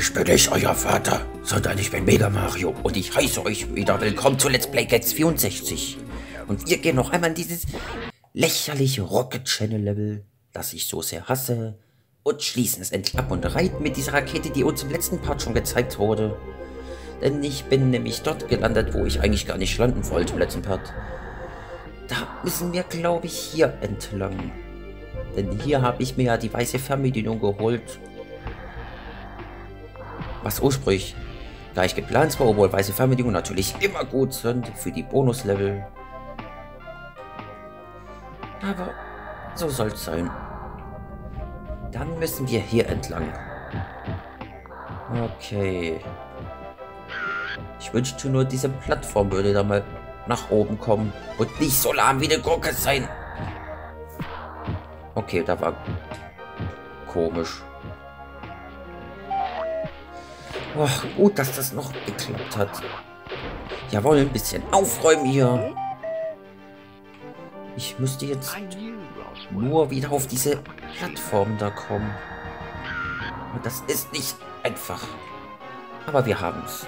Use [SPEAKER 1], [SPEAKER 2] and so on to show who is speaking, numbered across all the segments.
[SPEAKER 1] Ich bin nicht euer Vater, sondern ich bin Mega Mario und ich heiße euch wieder willkommen zu Let's Play Gets 64. Und wir gehen noch einmal in dieses lächerliche Rocket Channel Level, das ich so sehr hasse, und schließen es endlich ab und reiten mit dieser Rakete, die uns im letzten Part schon gezeigt wurde. Denn ich bin nämlich dort gelandet, wo ich eigentlich gar nicht landen wollte im letzten Part. Da müssen wir, glaube ich, hier entlang. Denn hier habe ich mir ja die weiße Fernbedienung geholt. Was ursprünglich gleich geplant war, obwohl weiße Fernbedienungen natürlich immer gut sind für die Bonuslevel. Aber so soll es sein. Dann müssen wir hier entlang. Okay. Ich wünschte nur, diese Plattform würde da mal nach oben kommen und nicht so lahm wie eine Gurke sein. Okay, da war komisch. Oh, gut, dass das noch geklappt hat. Jawohl, ein bisschen aufräumen hier. Ich müsste jetzt nur wieder auf diese Plattform da kommen. Und das ist nicht einfach. Aber wir haben es.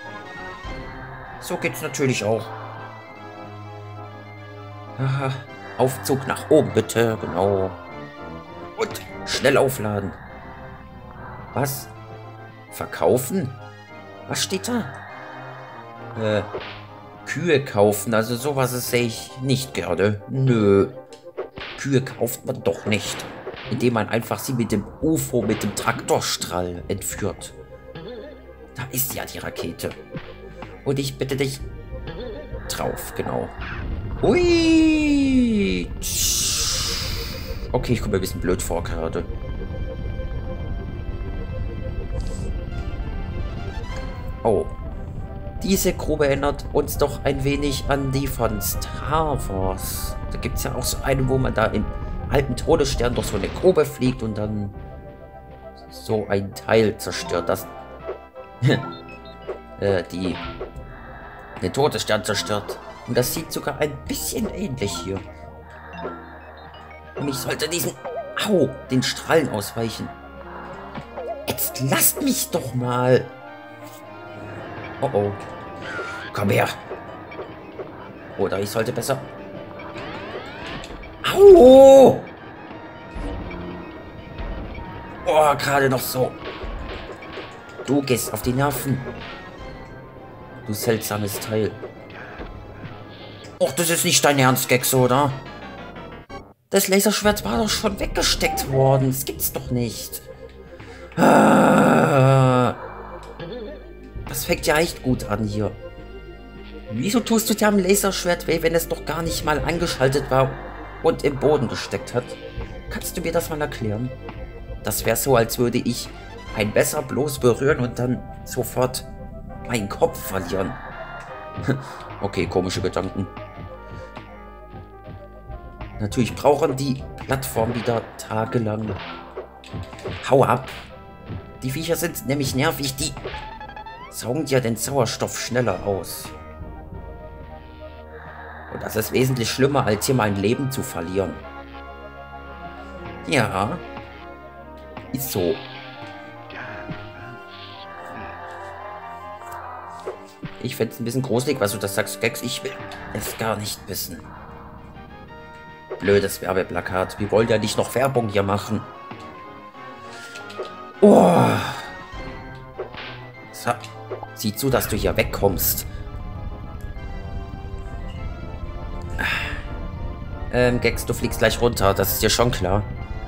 [SPEAKER 1] So geht's natürlich auch. Aha, Aufzug nach oben, bitte. Genau. Und schnell aufladen. Was? Verkaufen? Was steht da? Kühe kaufen. Also sowas sehe ich nicht gerne. Nö. Kühe kauft man doch nicht. Indem man einfach sie mit dem UFO, mit dem Traktorstrahl entführt. Da ist ja die Rakete. Und ich bitte dich drauf, genau. Ui! Okay, ich komme mir ein bisschen blöd vor gerade. Oh. Diese Grube erinnert uns doch ein wenig an die von Star Wars. Da gibt es ja auch so eine, wo man da im alten Todesstern durch so eine Grube fliegt und dann so ein Teil zerstört, das den Todesstern zerstört. Und das sieht sogar ein bisschen ähnlich hier. Und ich sollte den Strahlen ausweichen. Jetzt lasst mich doch mal. Oh oh. Komm her. Oder ich sollte besser. Au! Oh, gerade noch so. Du gehst auf die Nerven. Du seltsames Teil. Och, das ist nicht dein Ernst, Gex, oder? Das Laserschwert war doch schon weggesteckt worden. Das gibt's doch nicht. Das fängt ja echt gut an hier. Wieso tust du dir am Laserschwert weh, wenn es doch gar nicht mal angeschaltet war und im Boden gesteckt hat? Kannst du mir das mal erklären? Das wäre so, als würde ich ein Messer bloß berühren und dann sofort meinen Kopf verlieren. Okay, komische Gedanken. Natürlich brauchen die Plattform wieder tagelang. Hau ab. Die Viecher sind nämlich nervig, die saugen ja den Sauerstoff schneller aus. Und das ist wesentlich schlimmer, als hier mal ein Leben zu verlieren. Ja. Ist so. Ich fände es ein bisschen gruselig, was du das sagst, Gex. Ich will es gar nicht wissen. Blödes Werbeplakat. Wir wollen ja nicht noch Werbung hier machen. Oh. So. Sieh zu, dass du hier wegkommst. Gex, du fliegst gleich runter. Das ist dir schon klar.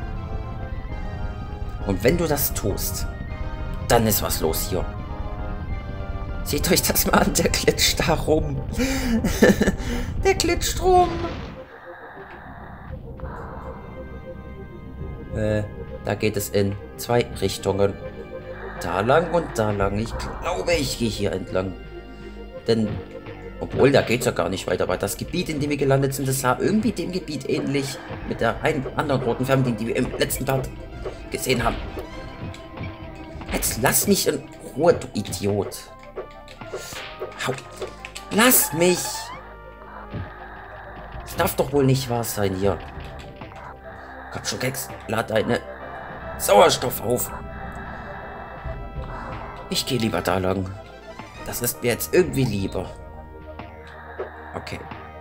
[SPEAKER 1] Und wenn du das tust, dann ist was los hier. Seht euch das mal an, der glitscht da rum. Der glitscht rum. Da geht es in zwei Richtungen. Da lang und da lang. Ich glaube, ich gehe hier entlang. Denn, obwohl, da geht es ja gar nicht weiter. Aber das Gebiet, in dem wir gelandet sind, das sah irgendwie dem Gebiet ähnlich. Mit der einen anderen roten Fernbedienung, die wir im letzten Part gesehen haben. Jetzt lass mich in Ruhe, du Idiot. Hau. Lass mich! Das darf doch wohl nicht wahr sein hier. Komm schon, Gex, lad deine Sauerstoff auf. Ich gehe lieber da lang. Das ist mir jetzt irgendwie lieber. Okay.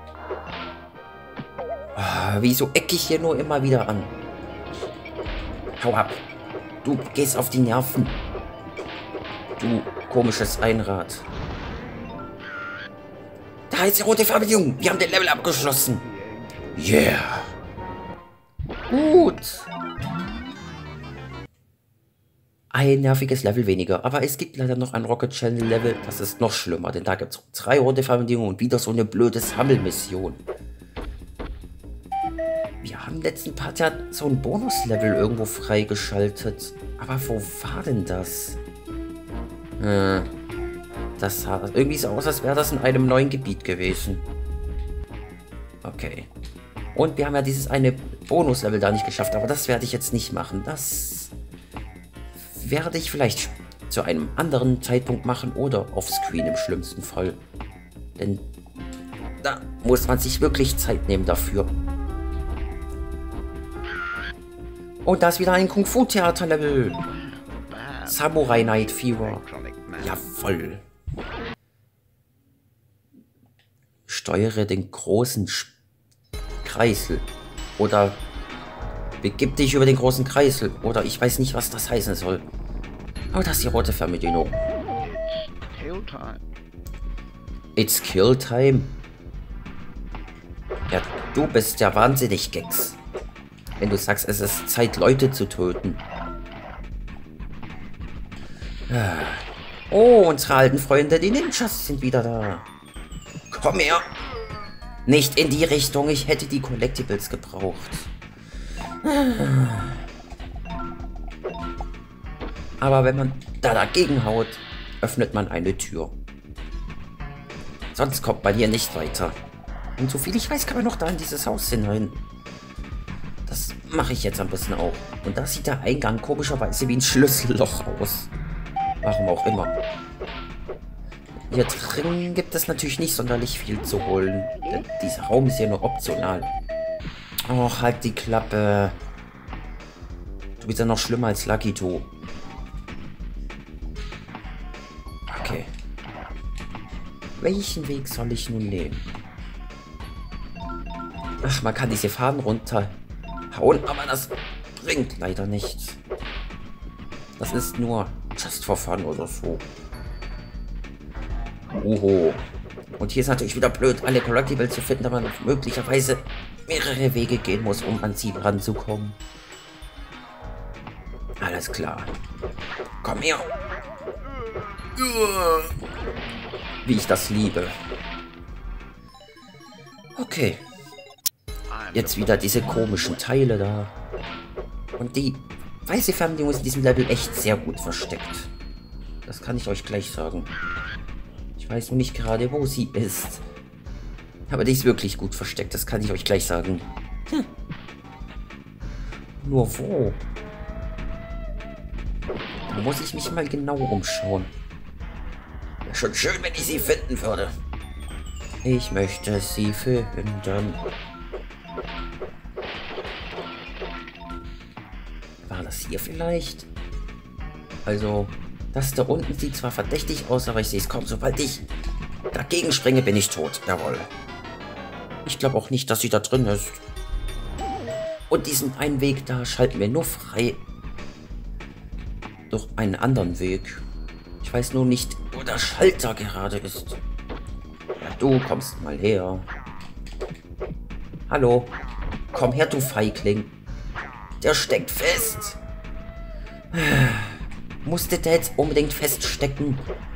[SPEAKER 1] Wieso ecke ich hier nur immer wieder an? Hau ab. Du gehst auf die Nerven. Du komisches Einrad. Da ist die rote Verbindung. Wir haben den Level abgeschlossen. Yeah. Gut. Ein nerviges Level weniger. Aber es gibt leider noch ein Rocket Channel Level. Das ist noch schlimmer. Denn da gibt es 3 rote Verbindungen und wieder so eine blöde Sammelmission. Wir haben im letzten Part ja so ein Bonus-Level irgendwo freigeschaltet. Aber wo war denn das? Das sah irgendwie so aus, als wäre das in einem neuen Gebiet gewesen. Okay. Und wir haben ja dieses eine Bonus-Level da nicht geschafft. Aber das werde ich jetzt nicht machen. Das werde ich vielleicht zu einem anderen Zeitpunkt machen oder offscreen im schlimmsten Fall. Denn da muss man sich wirklich Zeit nehmen dafür. Und da ist wieder ein Kung-Fu-Theater-Level. Samurai Night Fever. Jawoll. Steuere den großen Kreisel. Oder begib dich über den großen Kreisel. Oder ich weiß nicht, was das heißen soll. Aber das ist die rote Fernbedienung. It's Kill Time. Ja, du bist ja wahnsinnig, Gex. Wenn du sagst, es ist Zeit, Leute zu töten. Oh, unsere alten Freunde, die Ninjas sind wieder da. Komm her. Nicht in die Richtung, ich hätte die Collectibles gebraucht. Aber wenn man da dagegen haut, öffnet man eine Tür. Sonst kommt man hier nicht weiter. Und soviel ich weiß, kann man noch da in dieses Haus hinein. Das mache ich jetzt am besten auch. Und da sieht der Eingang komischerweise wie ein Schlüsselloch aus. Warum auch immer. Hier drin gibt es natürlich nicht sonderlich viel zu holen. Denn dieser Raum ist ja nur optional. Och, halt die Klappe. Du bist ja noch schlimmer als Lucky Du. Okay. Welchen Weg soll ich nun nehmen? Ach, man kann diese Fahnen runterhauen, aber das bringt leider nichts. Das ist nur just for fun oder so. Oho. Und hier ist natürlich wieder blöd, alle Collectibles zu finden, da man möglicherweise mehrere Wege gehen muss, um an sie ranzukommen. Alles klar. Komm her. Wie ich das liebe. Okay. Jetzt wieder diese komischen Teile da. Und die weiße Fernbedienung ist in diesem Level echt sehr gut versteckt. Das kann ich euch gleich sagen. Ich weiß nur nicht gerade, wo sie ist. Aber die ist wirklich gut versteckt, das kann ich euch gleich sagen. Nur wo? Da muss ich mich mal genau umschauen. Wäre schon schön, wenn ich sie finden würde. Ich möchte sie finden. War das hier vielleicht? Also, das da unten sieht zwar verdächtig aus, aber ich sehe es kaum. Sobald ich dagegen springe, bin ich tot. Jawohl. Ich glaube auch nicht, dass sie da drin ist. Und diesen einen Weg da schalten wir nur frei. Durch einen anderen Weg. Ich weiß nur nicht, wo der Schalter gerade ist. Ja, du kommst mal her. Hallo. Komm her, du Feigling. Der steckt fest. Musste der jetzt unbedingt feststecken?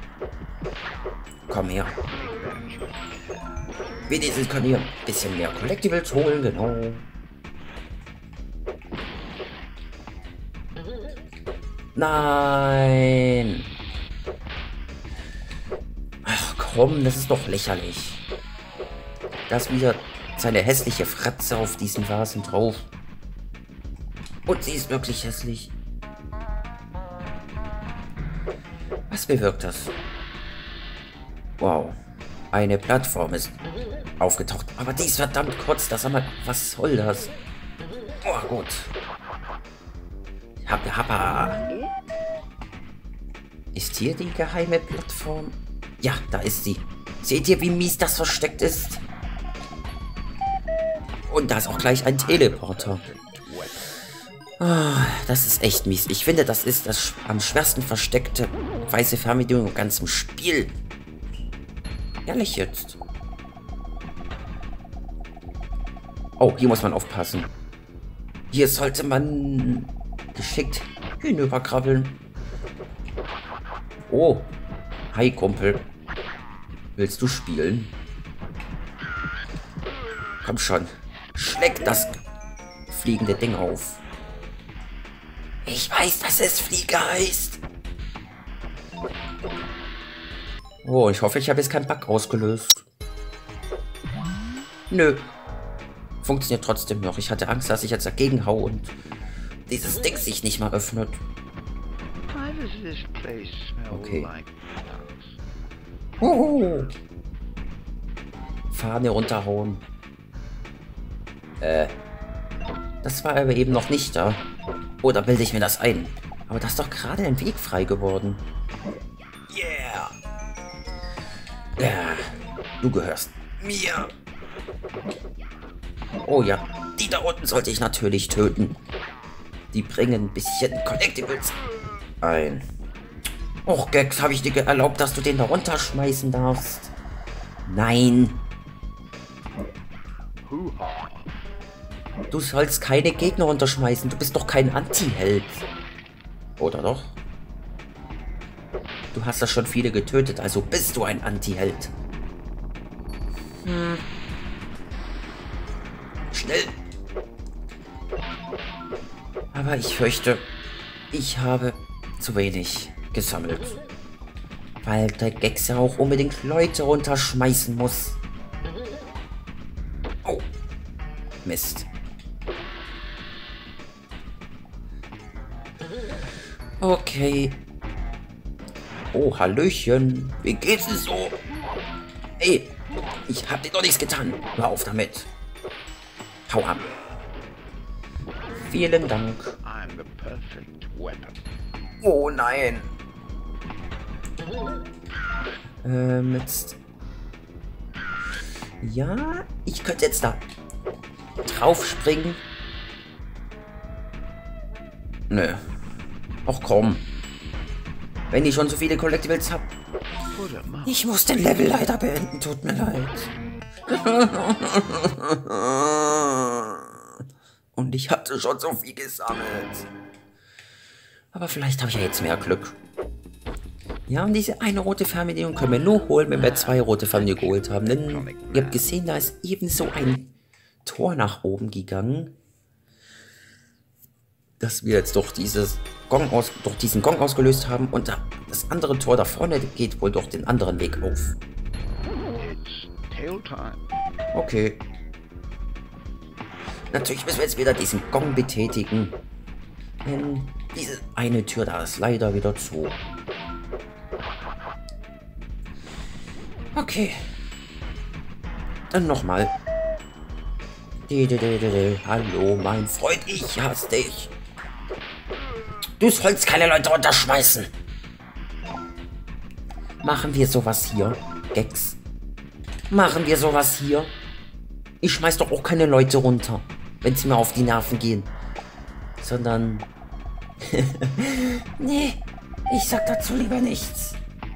[SPEAKER 1] Komm her. Wenigstens können wir ein bisschen mehr Collectibles holen, genau. Nein. Ach komm, das ist doch lächerlich. Da ist wieder seine hässliche Fratze auf diesen Vasen drauf. Und sie ist wirklich hässlich. Was bewirkt das? Wow. Eine Plattform ist aufgetaucht. Aber die ist verdammt kurz. Das haben wir... Was soll das? Oh, gut. Happa. Ist hier die geheime Plattform? Ja, da ist sie. Seht ihr, wie mies das versteckt ist? Und da ist auch gleich ein Teleporter. Ah, das ist echt mies. Ich finde, das ist das am schwersten versteckte weiße Fernbedienung im ganzen Spiel. Ehrlich jetzt. Oh, hier muss man aufpassen. Hier sollte man geschickt hinüberkrabbeln. Oh. Hi, Kumpel. Willst du spielen? Komm schon. Schleck das fliegende Ding auf. Ich weiß, dass es Flieger heißt. Oh, ich hoffe, ich habe jetzt keinen Bug ausgelöst. Nö. Funktioniert trotzdem noch. Ich hatte Angst, dass ich jetzt dagegen hau und dieses Ding sich nicht mal öffnet. Okay. Fahne runterhauen. Das war aber eben noch nicht da. Oder bilde ich mir das ein? Aber das ist doch gerade ein Weg frei geworden. Yeah. Ja, du gehörst mir. Oh ja, die da unten sollte ich natürlich töten. Die bringen ein bisschen Collectibles ein. Och, Gex, habe ich dir erlaubt, dass du den da runterschmeißen darfst? Nein. Du sollst keine Gegner runterschmeißen. Du bist doch kein Anti-Held. Oder doch? Du hast ja schon viele getötet, also bist du ein Anti-Held. Schnell. Aber ich fürchte, ich habe zu wenig gesammelt. Weil der Gex ja auch unbedingt Leute runterschmeißen muss. Oh. Mist. Okay. Oh, Hallöchen. Wie geht's denn so? Ey, ich hab dir doch nichts getan. Hör auf damit. Hau ab. Vielen Dank. Oh nein. Jetzt. Ja, ich könnte jetzt da drauf springen. Nö. Ach komm. Wenn ich schon so viele Collectibles habe. Ich muss den Level leider beenden, tut mir leid. Und ich hatte schon so viel gesammelt. Aber vielleicht habe ich ja jetzt mehr Glück. Ja, und diese eine rote Fernbedienung können wir nur holen, wenn wir 2 rote Fernbedienungen geholt haben. Denn ihr habt gesehen, da ist ebenso ein Tor nach oben gegangen. Dass wir jetzt durch diesen Gong ausgelöst haben. Und das andere Tor da vorne geht wohl durch den anderen Weg auf. Okay. Natürlich müssen wir jetzt wieder diesen Gong betätigen. Denn diese eine Tür da ist leider wieder zu. Okay. Dann nochmal. Hallo, mein Freund, ich hasse dich. Du sollst keine Leute runterschmeißen. Machen wir sowas hier, Gex? Machen wir sowas hier? Ich schmeiß doch auch keine Leute runter, wenn sie mir auf die Nerven gehen. Sondern... nee, ich sag dazu lieber nichts.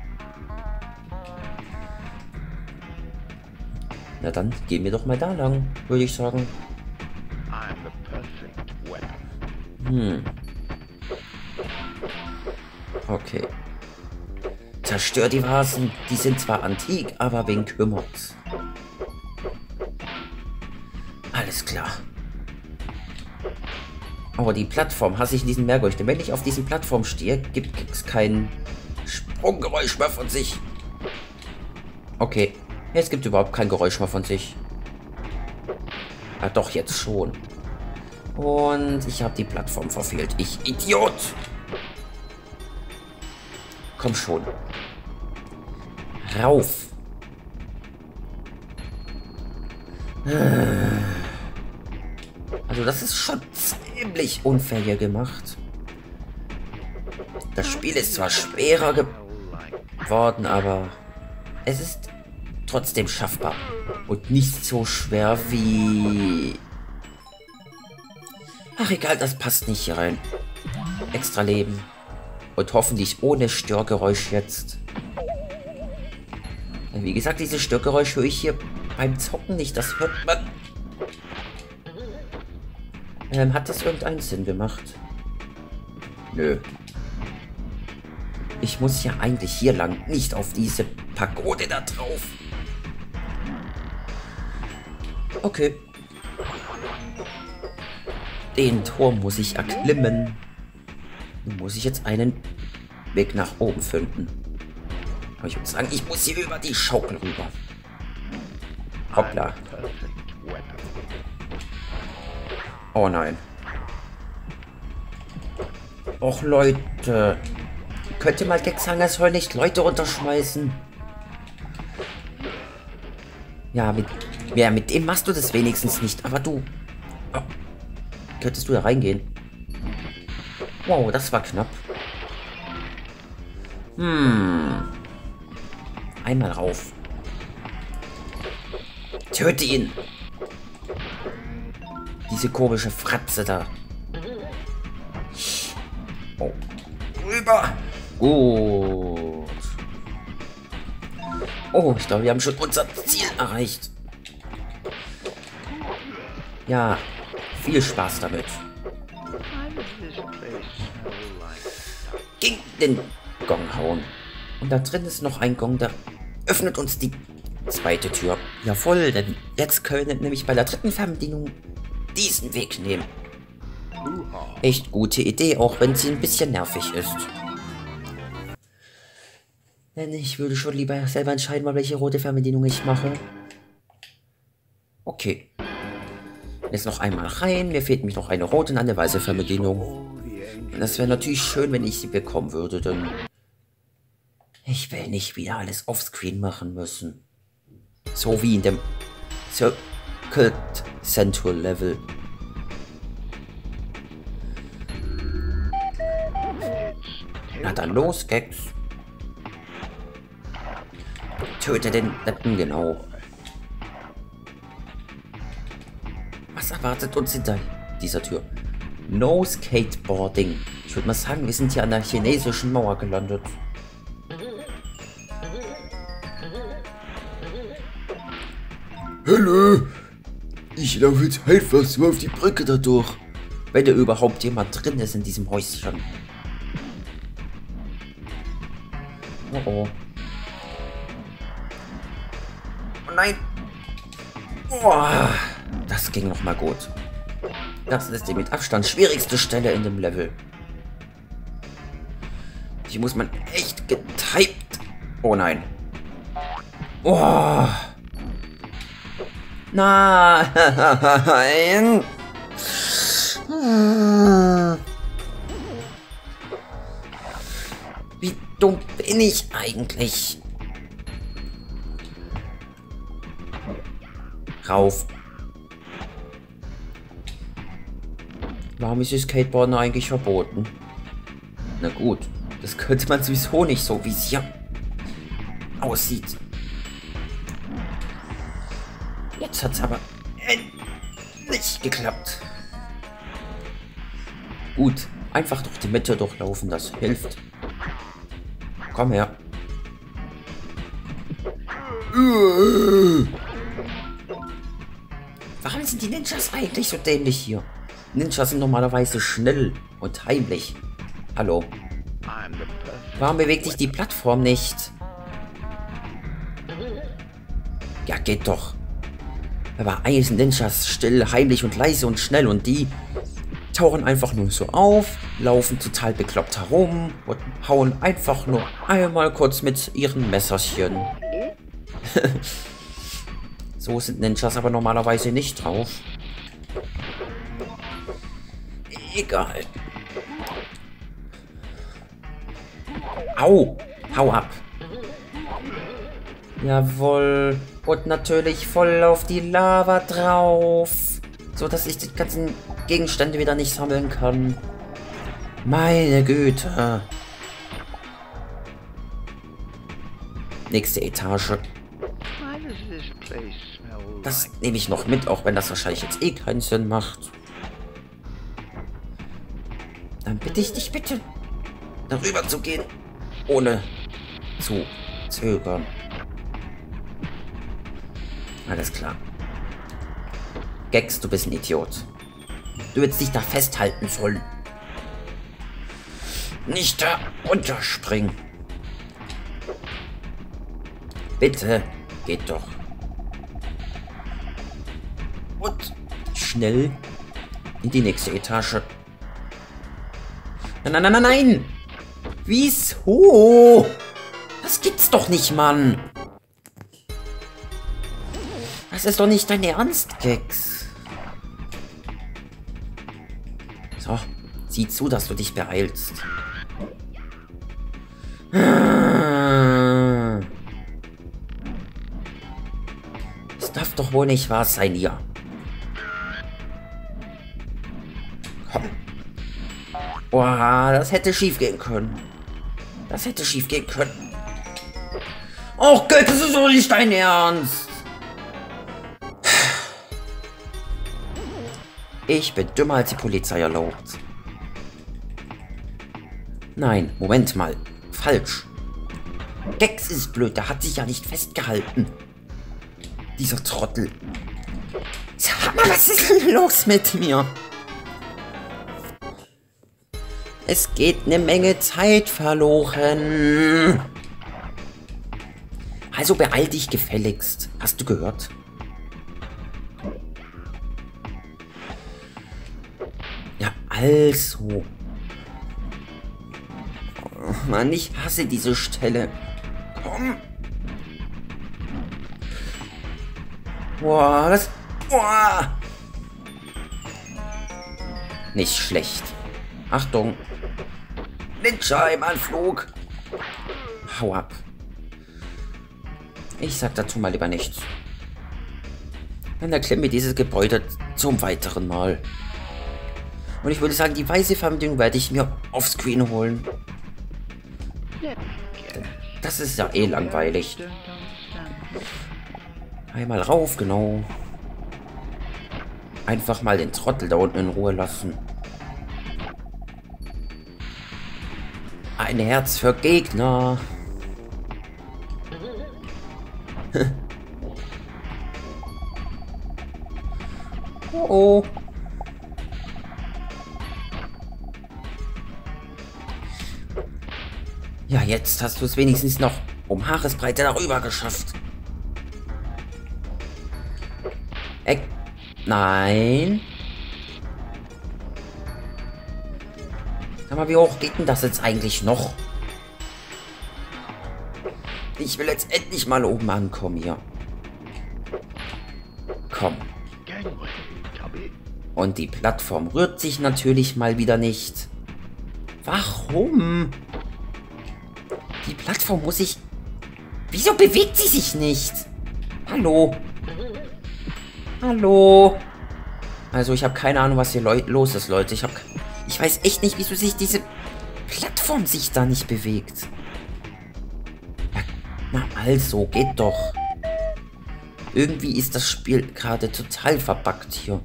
[SPEAKER 1] Na dann, gehen wir doch mal da lang, würde ich sagen. Okay. Zerstör die Vasen. Die sind zwar antik, aber wen kümmert's? Alles klar. Aber die Plattform hasse ich in diesem Meergeräusch. Denn wenn ich auf diesen Plattform stehe, gibt es kein Sprunggeräusch mehr von sich. Okay. Jetzt gibt es überhaupt kein Geräusch mehr von sich. Ah, doch, jetzt schon. Und ich habe die Plattform verfehlt. Ich Idiot! Komm schon. Rauf. Also das ist schon ziemlich unfair hier gemacht. Das Spiel ist zwar schwerer geworden, aber es ist trotzdem schaffbar. Und nicht so schwer wie... Ach egal, das passt nicht hier rein. Extra Leben. Und hoffentlich ohne Störgeräusch jetzt. Wie gesagt, dieses Störgeräusch höre ich hier beim Zocken nicht. Das hört man. Hat das irgendeinen Sinn gemacht? Nö. Ich muss ja eigentlich hier lang, nicht auf diese Pagode da drauf. Okay. Den Turm muss ich erklimmen. Nun muss ich jetzt einen Weg nach oben finden. Aber ich würde sagen, ich muss hier über die Schaukel rüber. Hoppla. Oh nein. Och Leute. Könnt ihr mal Gag sagen, es soll nicht Leute runterschmeißen? Ja, mit dem machst du das wenigstens nicht. Aber du... Oh. Könntest du da reingehen? Wow, das war knapp. Einmal rauf. Töte ihn. Diese komische Fratze da. Oh. Rüber. Gut. Oh, ich glaube, wir haben schon unser Ziel erreicht. Ja, viel Spaß damit. Gegen den Gong hauen. Und da drin ist noch ein Gong, der öffnet uns die zweite Tür. Ja voll, denn jetzt können wir nämlich bei der dritten Fernbedienung diesen Weg nehmen. Echt gute Idee, auch wenn sie ein bisschen nervig ist. Denn ich würde schon lieber selber entscheiden, mal welche rote Fernbedienung ich mache. Okay. Jetzt noch einmal rein. Mir fehlt nämlich noch eine rote und eine weiße Fernbedienung. Und das wäre natürlich schön, wenn ich sie bekommen würde, denn ich will nicht wieder alles offscreen machen müssen. So wie in dem Circuit Central Level. Na dann los, Gags. Töte den Deppen, genau. Was erwartet uns hinter dieser Tür? No Skateboarding. Ich würde mal sagen, wir sind hier an der chinesischen Mauer gelandet.
[SPEAKER 2] Hallo, ich laufe jetzt einfach so auf die Brücke da durch.
[SPEAKER 1] Wenn da überhaupt jemand drin ist in diesem Häuschen. Oh oh. Oh nein. Oh, das ging noch mal gut. Das ist die mit Abstand schwierigste Stelle in dem Level. Hier muss man echt getypt. Oh nein. Oh. Nein. Wie dumm bin ich eigentlich? Rauf. Warum ist das Skateboarden eigentlich verboten? Na gut, das könnte man sowieso nicht so, wie es hier aussieht. Jetzt hat es aber endlich geklappt. Gut, einfach durch die Mitte durchlaufen, das hilft. Komm her. Warum sind die Ninjas eigentlich so dämlich hier? Ninjas sind normalerweise schnell und heimlich. Hallo. Warum bewegt sich die Plattform nicht? Ja, geht doch. Aber eigentlich sind Ninjas still, heimlich und leise und schnell und die tauchen einfach nur so auf, laufen total bekloppt herum und hauen einfach nur einmal kurz mit ihren Messerchen. So sind Ninjas aber normalerweise nicht drauf. Egal. Au! Hau ab! Jawohl. Und natürlich voll auf die Lava drauf. So dass ich die ganzen Gegenstände wieder nicht sammeln kann. Meine Güte. Nächste Etage. Das nehme ich noch mit, auch wenn das wahrscheinlich jetzt eh keinen Sinn macht. Dann bitte ich dich bitte, darüber zu gehen, ohne zu zögern. Alles klar. Gex, du bist ein Idiot. Du hättest dich da festhalten sollen. Nicht da runterspringen. Bitte, geht doch. Und schnell in die nächste Etage. Nein, nein, nein, nein, nein! Wieso? Das gibt's doch nicht, Mann! Das ist doch nicht dein Ernst, Gex. So, sieh zu, dass du dich beeilst. Das darf doch wohl nicht wahr sein hier. Komm. Boah, das hätte schief gehen können. Das hätte schief gehen können. Oh Gott, das ist doch nicht dein Ernst. Ich bin dümmer, als die Polizei erlaubt. Nein, Moment mal. Falsch. Gex ist blöd, der hat sich ja nicht festgehalten. Dieser Trottel. Sag mal, was ist denn los mit mir? Es geht eine Menge Zeit verloren. Also beeil dich gefälligst. Hast du gehört? Ja, also. Oh Mann, ich hasse diese Stelle. Komm. Boah, das... Boah. Nicht schlecht. Achtung. Ninja im Anflug. Hau ab. Ich sag dazu mal lieber nichts. Dann erklimmen wir dieses Gebäude zum weiteren Mal. Und ich würde sagen, die weiße Verbindung werde ich mir offscreen holen. Das ist ja eh langweilig. Einmal rauf, genau. Einfach mal den Trottel da unten in Ruhe lassen. Ein Herz für Gegner. Oh. Ja, jetzt hast du es wenigstens noch um Haaresbreite darüber geschafft. Nein. Sag mal, wie hoch geht denn das jetzt eigentlich noch? Ich will jetzt endlich mal oben ankommen hier. Komm. Und die Plattform rührt sich natürlich mal wieder nicht. Warum? Die Plattform muss sich... Wieso bewegt sie sich nicht? Hallo? Hallo? Also ich habe keine Ahnung, was hier los ist, Leute. Ich weiß echt nicht, wieso sich diese Plattform sich da nicht bewegt. Ja, na also, geht doch. Irgendwie ist das Spiel gerade total verbuggt hier.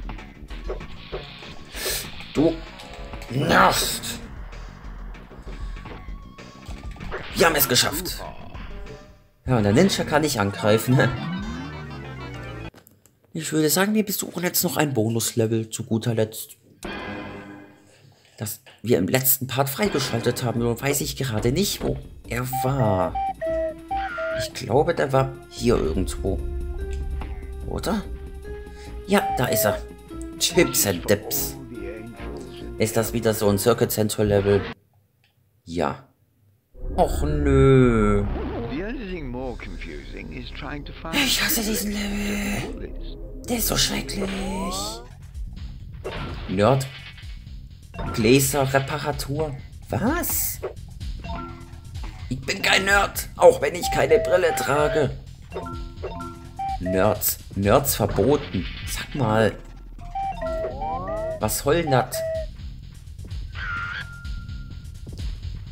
[SPEAKER 1] Du nervst. Wir haben es geschafft. Ja, und der Ninja kann nicht angreifen. Ich würde sagen, wir besuchen jetzt noch ein Bonuslevel zu guter Letzt. Das wir im letzten Part freigeschaltet haben. Nur weiß ich gerade nicht, wo er war. Ich glaube, der war hier irgendwo. Oder? Ja, da ist er. Chips and Dips. Ist das wieder so ein Circuit Center Level? Ja. Och nö. Ich hasse diesen Level. Der ist so schrecklich. Nerd. Gläserreparatur. Was? Ich bin kein Nerd, auch wenn ich keine Brille trage. Nerds. Nerds verboten. Sag mal. Was soll denn das?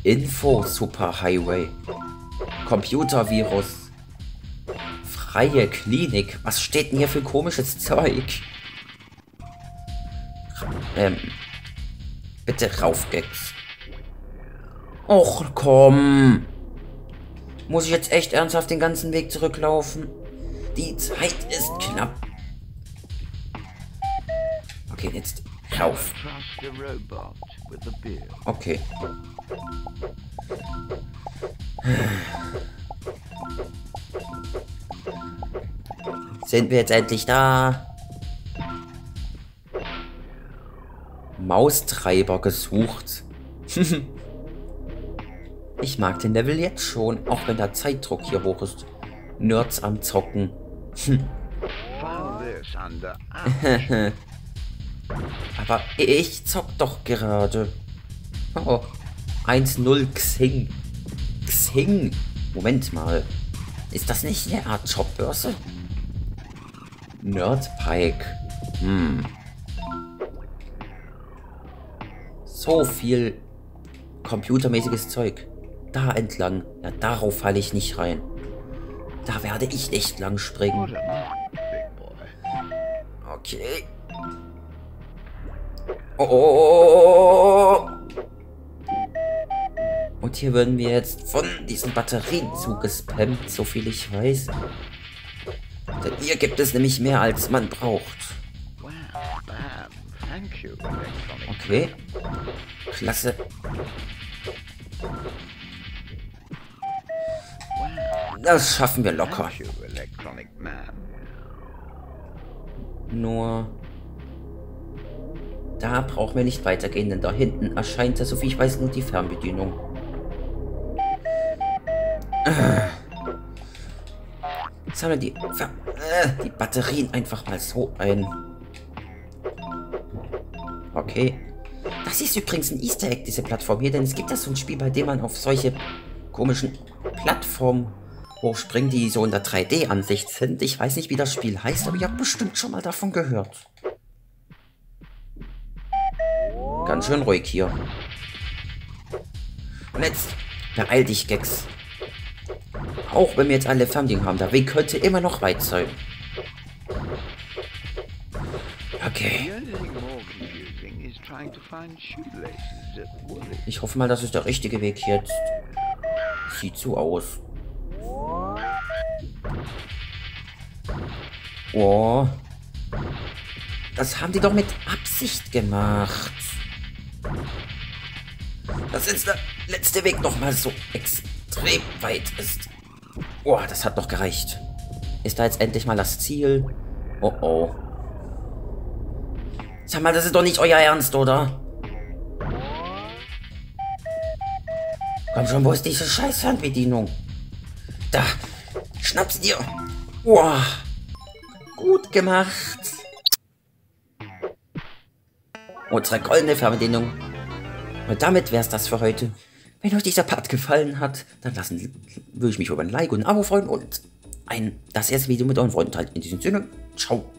[SPEAKER 1] Info Superhighway. Computervirus. Freie Klinik. Was steht denn hier für komisches Zeug? Bitte rauf, Gags. Och, komm. Muss ich jetzt echt ernsthaft den ganzen Weg zurücklaufen? Die Zeit ist knapp. Okay, jetzt rauf. Okay. Sind wir jetzt endlich da? Maustreiber gesucht. Ich mag den Level jetzt schon, auch wenn der Zeitdruck hier hoch ist. Nerds am Zocken. Aber ich zock doch gerade. Oh, 1-0 Xing. Xing. Moment mal. Ist das nicht eine Art Jobbörse? Nerdpike. So viel computermäßiges Zeug. Da entlang. Ja, darauf falle ich nicht rein. Da werde ich nicht lang springen. Okay. Oh. Und hier werden wir jetzt von diesen Batterien zugespammt, so viel ich weiß. Denn hier gibt es nämlich mehr, als man braucht. Okay. Klasse. Das schaffen wir locker. Nur... Da brauchen wir nicht weitergehen, denn da hinten erscheint ja, so wie ich weiß, nur die Fernbedienung. Sammeln die Batterien einfach mal so ein. Okay. Das ist übrigens ein Easter Egg, diese Plattform hier, denn es gibt ja so ein Spiel, bei dem man auf solche komischen Plattformen hochspringt, die so in der 3D-Ansicht sind. Ich weiß nicht, wie das Spiel heißt, aber ihr habt bestimmt schon mal davon gehört. Ganz schön ruhig hier. Und jetzt beeil dich, Gags. Auch wenn wir jetzt alle Fernbedienungen haben, der Weg könnte immer noch weit sein. Okay. Ich hoffe mal, das ist der richtige Weg jetzt. Sieht so aus. Oh. Das haben die doch mit Absicht gemacht. Dass jetzt der letzte Weg noch mal so extrem weit ist. Oh, das hat doch gereicht. Ist da jetzt endlich mal das Ziel? Oh oh. Sag mal, das ist doch nicht euer Ernst, oder? Komm schon, wo ist diese scheiß Fernbedienung? Da. Schnapp sie dir. Oh. Gut gemacht. Unsere goldene Fernbedienung. Und damit wäre es das für heute. Wenn euch dieser Part gefallen hat, dann würde ich mich über ein Like und ein Abo freuen und das erste Video mit euren Freunden teilen. In diesem Sinne, ciao.